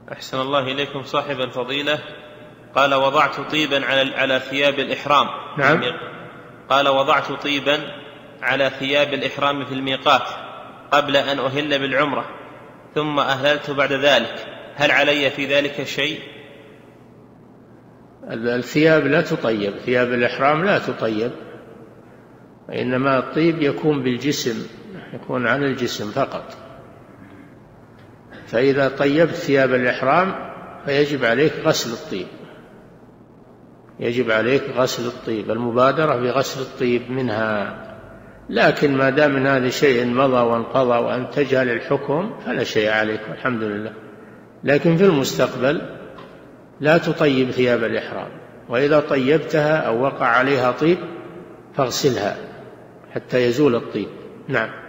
أحسن الله إليكم صاحب الفضيلة. قال وضعت طيبا على ثياب الإحرام. نعم. قال وضعت طيبا على ثياب الإحرام في الميقات قبل أن أهل بالعمرة ثم أهللت بعد ذلك، هل علي في ذلك شيء؟ الثياب لا تطيب، ثياب الإحرام لا تطيب، إنما الطيب يكون بالجسم، يكون على الجسم فقط. فإذا طيبت ثياب الإحرام فيجب عليك غسل الطيب، يجب عليك غسل الطيب، المبادرة بغسل الطيب منها. لكن ما دام من هذا شيء مضى وانقضى وأن تجهل الحكم فلا شيء عليك والحمد لله. لكن في المستقبل لا تطيب ثياب الإحرام، وإذا طيبتها أو وقع عليها طيب فاغسلها حتى يزول الطيب. نعم.